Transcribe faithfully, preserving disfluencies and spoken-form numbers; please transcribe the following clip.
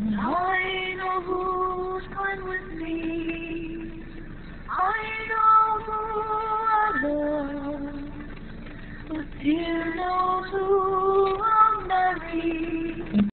I know who's going with me. I know who I love. But dear knows who